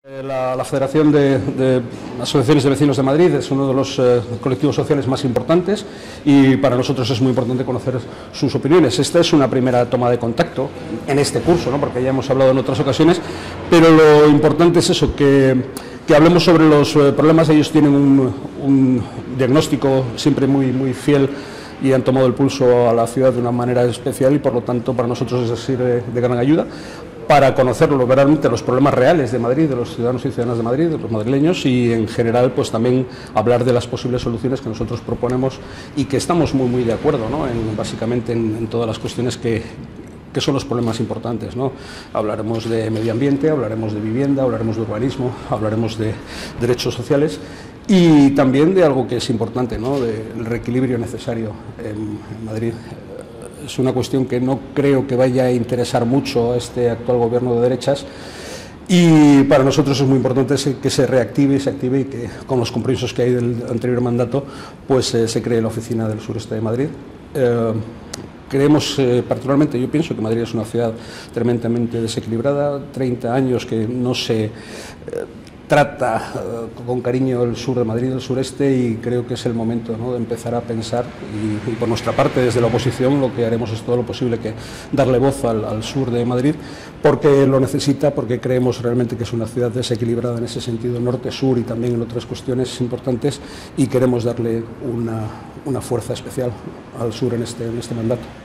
La Federación de Asociaciones de Vecinos de Madrid es uno de los colectivos sociales más importantes y para nosotros es muy importante conocer sus opiniones. Esta es una primera toma de contacto en este curso, ¿no? Porque ya hemos hablado en otras ocasiones, pero lo importante es eso, que hablemos sobre los problemas. Ellos tienen un diagnóstico siempre muy fiel y han tomado el pulso a la ciudad de una manera especial y por lo tanto para nosotros es de gran ayuda para conocerlo verdaderamente, los problemas reales de Madrid, de los ciudadanos y ciudadanas de Madrid, de los madrileños, y en general pues también hablar de las posibles soluciones que nosotros proponemos y que estamos muy de acuerdo, ¿no? Básicamente en todas las cuestiones que son los problemas importantes, ¿no? Hablaremos de medio ambiente, hablaremos de vivienda, hablaremos de urbanismo, hablaremos de derechos sociales y también de algo que es importante, ¿no? Del reequilibrio necesario en Madrid. Es una cuestión que no creo que vaya a interesar mucho a este actual gobierno de derechas y para nosotros es muy importante que se reactive y se active y que con los compromisos que hay del anterior mandato pues se cree la oficina del sureste de Madrid. Creemos particularmente, yo pienso que Madrid es una ciudad tremendamente desequilibrada, 30 años que no se trata con cariño el sur de Madrid, el sureste, y creo que es el momento, ¿no? De empezar a pensar y por nuestra parte desde la oposición lo que haremos es todo lo posible que darle voz al sur de Madrid porque lo necesita, porque creemos realmente que es una ciudad desequilibrada en ese sentido, norte-sur y también en otras cuestiones importantes, y queremos darle una fuerza especial al sur en este mandato.